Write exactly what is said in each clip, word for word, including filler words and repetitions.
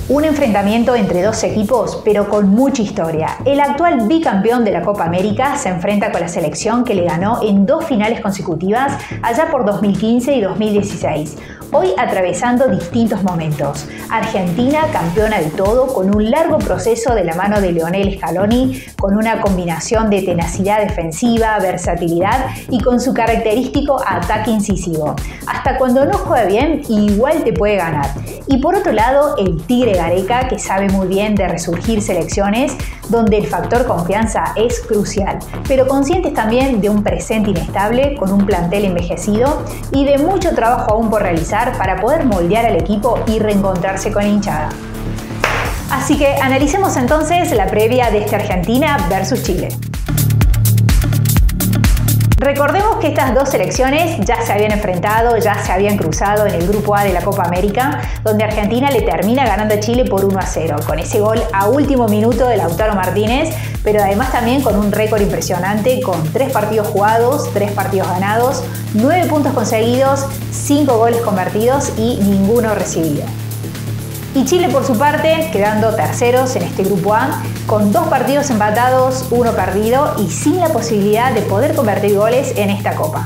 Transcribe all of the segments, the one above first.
Un enfrentamiento entre dos equipos, pero con mucha historia. El actual bicampeón de la Copa América se enfrenta con la selección que le ganó en dos finales consecutivas allá por dos mil quince y dos mil dieciséis. Hoy atravesando distintos momentos. Argentina, campeona de todo, con un largo proceso de la mano de Lionel Scaloni, con una combinación de tenacidad defensiva, versatilidad y con su característico ataque incisivo. Hasta cuando no juega bien, igual te puede ganar. Y por otro lado, el Tigre Gareca, que sabe muy bien de resurgir selecciones donde el factor confianza es crucial, pero conscientes también de un presente inestable, con un plantel envejecido y de mucho trabajo aún por realizar para poder moldear al equipo y reencontrarse con la hinchada. Así que analicemos entonces la previa de este Argentina versus Chile. Recordemos que estas dos selecciones ya se habían enfrentado, ya se habían cruzado en el Grupo A de la Copa América, donde Argentina le termina ganando a Chile por uno a cero, con ese gol a último minuto de Lautaro Martínez, pero además también con un récord impresionante, con tres partidos jugados, tres partidos ganados, nueve puntos conseguidos, cinco goles convertidos y ninguno recibido. Y Chile, por su parte, quedando terceros en este Grupo A, con dos partidos empatados, uno perdido y sin la posibilidad de poder convertir goles en esta Copa.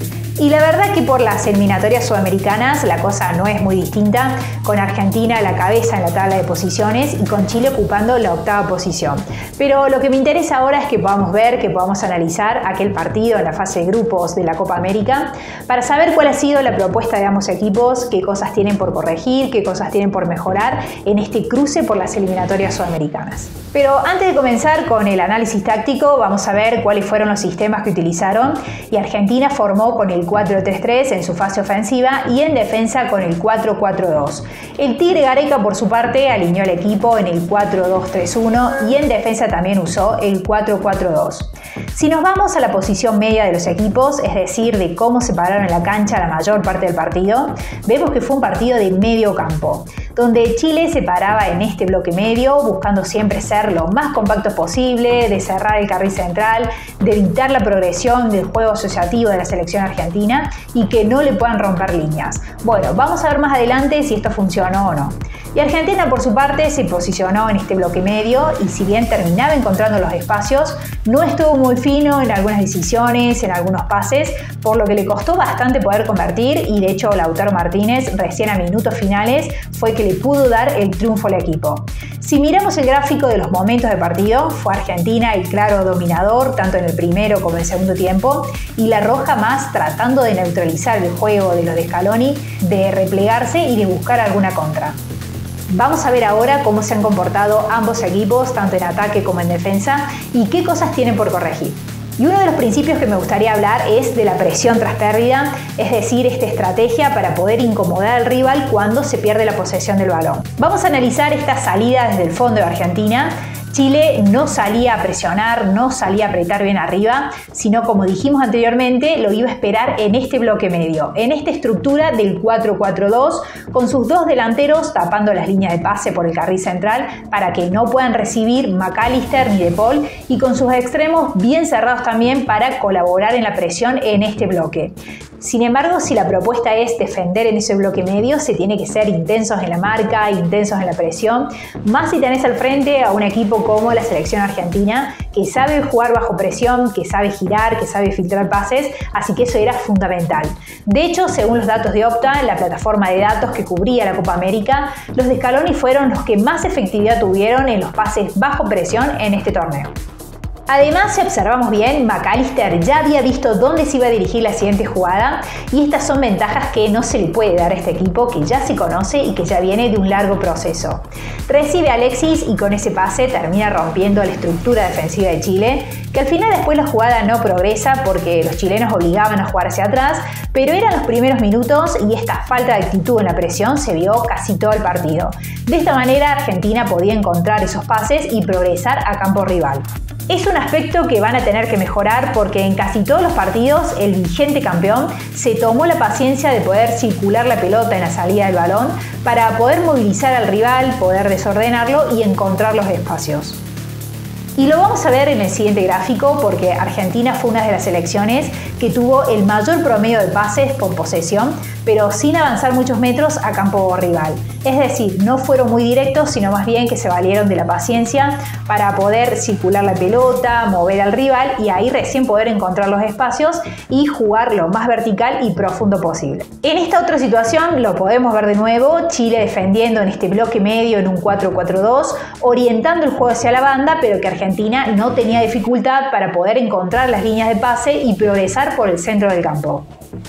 Y la verdad que por las eliminatorias sudamericanas la cosa no es muy distinta, con Argentina a la cabeza en la tabla de posiciones y con Chile ocupando la octava posición. Pero lo que me interesa ahora es que podamos ver, que podamos analizar aquel partido en la fase de grupos de la Copa América para saber cuál ha sido la propuesta de ambos equipos, qué cosas tienen por corregir, qué cosas tienen por mejorar en este cruce por las eliminatorias sudamericanas. Pero antes de comenzar con el análisis táctico, vamos a ver cuáles fueron los sistemas que utilizaron, y Argentina formó con el cuatro tres tres en su fase ofensiva y en defensa con el cuatro cuatro dos. El Tigre Gareca, por su parte, alineó el equipo en el cuatro dos tres uno y en defensa también usó el cuatro cuatro dos. Si nos vamos a la posición media de los equipos, es decir, de cómo se pararon en la cancha la mayor parte del partido, vemos que fue un partido de medio campo, donde Chile se paraba en este bloque medio, buscando siempre ser lo más compacto posible, de cerrar el carril central, de evitar la progresión del juego asociativo de la selección argentina y que no le puedan romper líneas. Bueno, vamos a ver más adelante si esto funcionó o no. Y Argentina, por su parte, se posicionó en este bloque medio y si bien terminaba encontrando los espacios, no estuvo muy fino en algunas decisiones, en algunos pases, por lo que le costó bastante poder convertir, y de hecho Lautaro Martínez recién a minutos finales fue que le pudo dar el triunfo al equipo. Si miramos el gráfico de los momentos de partido, fue Argentina el claro dominador, tanto en el primero como en el segundo tiempo, y la roja más tratando de neutralizar el juego de los de Scaloni, de replegarse y de buscar alguna contra. Vamos a ver ahora cómo se han comportado ambos equipos, tanto en ataque como en defensa, y qué cosas tienen por corregir. Y uno de los principios que me gustaría hablar es de la presión tras pérdida, es decir, esta estrategia para poder incomodar al rival cuando se pierde la posesión del balón. Vamos a analizar esta salida desde el fondo de Argentina. Chile no salía a presionar, no salía a apretar bien arriba, sino, como dijimos anteriormente, lo iba a esperar en este bloque medio, en esta estructura del cuatro cuatro dos, con sus dos delanteros tapando las líneas de pase por el carril central para que no puedan recibir McAllister ni De Paul, y con sus extremos bien cerrados también para colaborar en la presión en este bloque. Sin embargo, si la propuesta es defender en ese bloque medio, se tiene que ser intensos en la marca, intensos en la presión, más si tenés al frente a un equipo como la selección argentina, que sabe jugar bajo presión, que sabe girar, que sabe filtrar pases, así que eso era fundamental. De hecho, según los datos de Opta, la plataforma de datos que cubría la Copa América, los de Scaloni fueron los que más efectividad tuvieron en los pases bajo presión en este torneo. Además, si observamos bien, McAllister ya había visto dónde se iba a dirigir la siguiente jugada, y estas son ventajas que no se le puede dar a este equipo que ya se conoce y que ya viene de un largo proceso. Recibe a Alexis y con ese pase termina rompiendo la estructura defensiva de Chile, que al final después la jugada no progresa porque los chilenos obligaban a jugar hacia atrás, pero eran los primeros minutos y esta falta de actitud en la presión se vio casi todo el partido. De esta manera, Argentina podía encontrar esos pases y progresar a campo rival. Es un aspecto que van a tener que mejorar porque en casi todos los partidos el vigente campeón se tomó la paciencia de poder circular la pelota en la salida del balón para poder movilizar al rival, poder desordenarlo y encontrar los espacios. Y lo vamos a ver en el siguiente gráfico porque Argentina fue una de las selecciones que tuvo el mayor promedio de pases por posesión, pero sin avanzar muchos metros a campo rival. Es decir, no fueron muy directos, sino más bien que se valieron de la paciencia para poder circular la pelota, mover al rival y ahí recién poder encontrar los espacios y jugar lo más vertical y profundo posible. En esta otra situación lo podemos ver de nuevo, Chile defendiendo en este bloque medio en un cuatro cuatro dos, orientando el juego hacia la banda, pero que Argentina no tenía dificultad para poder encontrar las líneas de pase y progresar por el centro del campo.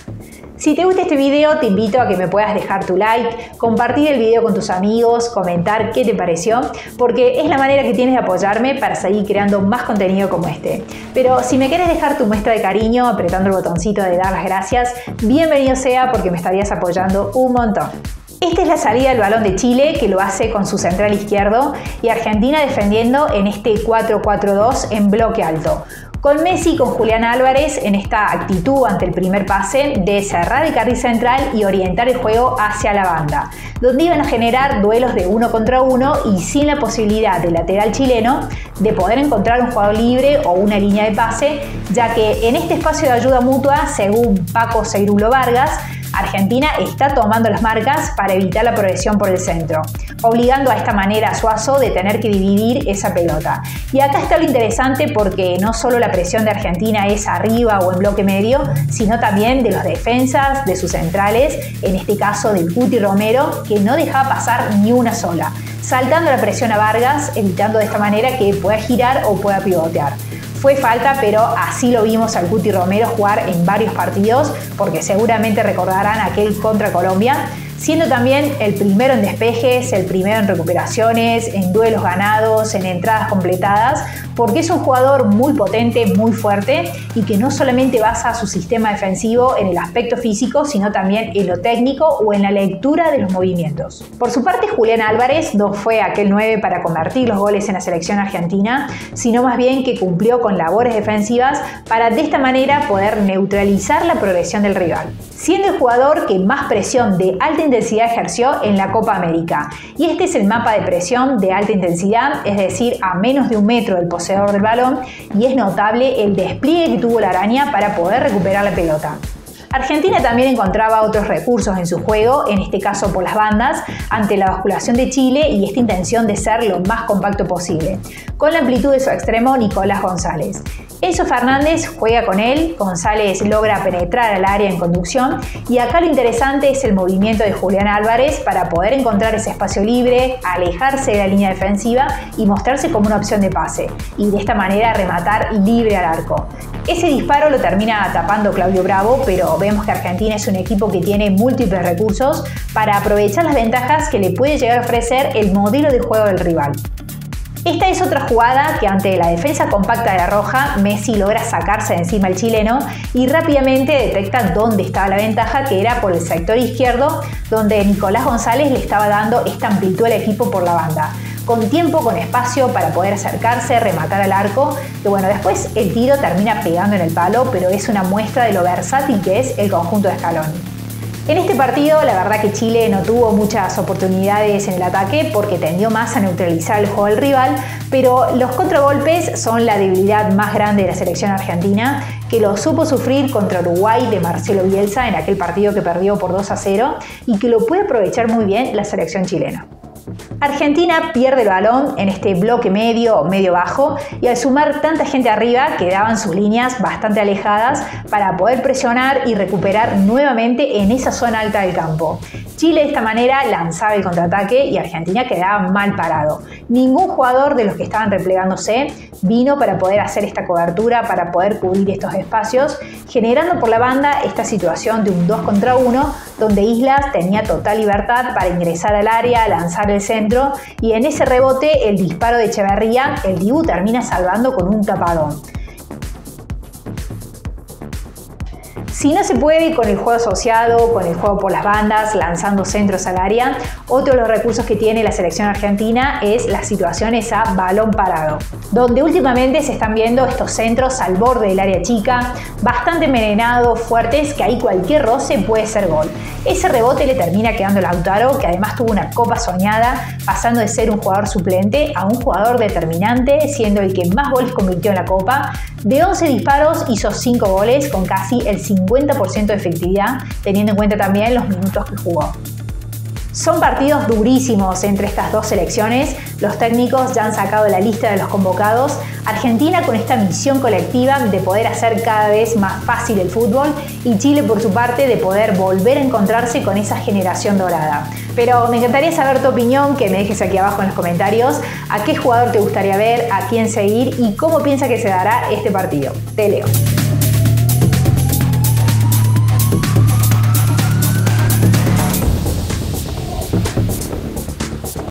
Si te gusta este video, te invito a que me puedas dejar tu like, compartir el video con tus amigos, comentar qué te pareció, porque es la manera que tienes de apoyarme para seguir creando más contenido como este. Pero si me quieres dejar tu muestra de cariño apretando el botoncito de dar las gracias, bienvenido sea porque me estarías apoyando un montón. Esta es la salida del balón de Chile, que lo hace con su central izquierdo, y Argentina defendiendo en este cuatro cuatro dos en bloque alto, con Messi y con Julián Álvarez en esta actitud ante el primer pase de cerrar el carril central y orientar el juego hacia la banda, donde iban a generar duelos de uno contra uno y sin la posibilidad del lateral chileno de poder encontrar un jugador libre o una línea de pase, ya que en este espacio de ayuda mutua, según Paco Seirulo Vargas, Argentina está tomando las marcas para evitar la progresión por el centro, obligando a esta manera a Suazo de tener que dividir esa pelota. Y acá está lo interesante porque no solo la presión de Argentina es arriba o en bloque medio, sino también de los defensas, de sus centrales, en este caso del Cuti Romero, que no dejaba pasar ni una sola, saltando la presión a Vargas, evitando de esta manera que pueda girar o pueda pivotear. Fue falta, pero así lo vimos al Cuti Romero jugar en varios partidos, porque seguramente recordarán aquel contra Colombia, siendo también el primero en despejes, el primero en recuperaciones, en duelos ganados, en entradas completadas, porque es un jugador muy potente, muy fuerte y que no solamente basa su sistema defensivo en el aspecto físico, sino también en lo técnico o en la lectura de los movimientos. Por su parte, Julián Álvarez no fue aquel nueve para convertir los goles en la selección argentina, sino más bien que cumplió con labores defensivas para de esta manera poder neutralizar la progresión del rival, siendo el jugador que más presión de alta intensidad ejerció en la Copa América. Y este es el mapa de presión de alta intensidad, es decir, a menos de un metro del poseedor del balón, y es notable el despliegue que tuvo la araña para poder recuperar la pelota. Argentina también encontraba otros recursos en su juego, en este caso por las bandas, ante la basculación de Chile y esta intención de ser lo más compacto posible, con la amplitud de su extremo Nicolás González. Enzo Fernández juega con él, González logra penetrar al área en conducción y acá lo interesante es el movimiento de Julián Álvarez para poder encontrar ese espacio libre, alejarse de la línea defensiva y mostrarse como una opción de pase y de esta manera rematar libre al arco. Ese disparo lo termina tapando Claudio Bravo, pero vemos que Argentina es un equipo que tiene múltiples recursos para aprovechar las ventajas que le puede llegar a ofrecer el modelo de juego del rival. Esta es otra jugada que ante la defensa compacta de la Roja, Messi logra sacarse de encima al chileno y rápidamente detecta dónde estaba la ventaja, que era por el sector izquierdo, donde Nicolás González le estaba dando esta amplitud al equipo por la banda, con tiempo, con espacio para poder acercarse, rematar al arco, que bueno, después el tiro termina pegando en el palo, pero es una muestra de lo versátil que es el conjunto de Scaloni. En este partido, la verdad que Chile no tuvo muchas oportunidades en el ataque porque tendió más a neutralizar el juego del rival, pero los contragolpes son la debilidad más grande de la selección argentina, que lo supo sufrir contra Uruguay de Marcelo Bielsa en aquel partido que perdió por dos a cero y que lo puede aprovechar muy bien la selección chilena. Argentina pierde el balón en este bloque medio o medio bajo y al sumar tanta gente arriba quedaban sus líneas bastante alejadas para poder presionar y recuperar nuevamente en esa zona alta del campo. Chile de esta manera lanzaba el contraataque y Argentina quedaba mal parado. Ningún jugador de los que estaban replegándose vino para poder hacer esta cobertura, para poder cubrir estos espacios, generando por la banda esta situación de un dos contra uno, donde Islas tenía total libertad para ingresar al área, lanzar el centro y en ese rebote el disparo de Echeverría, el Dibu termina salvando con un tapadón. Si no se puede con el juego asociado, con el juego por las bandas, lanzando centros al área, otro de los recursos que tiene la selección argentina es las situaciones a balón parado, donde últimamente se están viendo estos centros al borde del área chica, bastante envenenados, fuertes, que ahí cualquier roce puede ser gol. Ese rebote le termina quedando a Lautaro, que además tuvo una copa soñada, pasando de ser un jugador suplente a un jugador determinante, siendo el que más goles convirtió en la copa. De once disparos hizo cinco goles, con casi el cincuenta por ciento de efectividad, teniendo en cuenta también los minutos que jugó. Son partidos durísimos entre estas dos selecciones. Los técnicos ya han sacado la lista de los convocados. Argentina con esta misión colectiva de poder hacer cada vez más fácil el fútbol y Chile por su parte de poder volver a encontrarse con esa generación dorada. Pero me encantaría saber tu opinión, que me dejes aquí abajo en los comentarios a qué jugador te gustaría ver, a quién seguir y cómo piensas que se dará este partido. Te leo.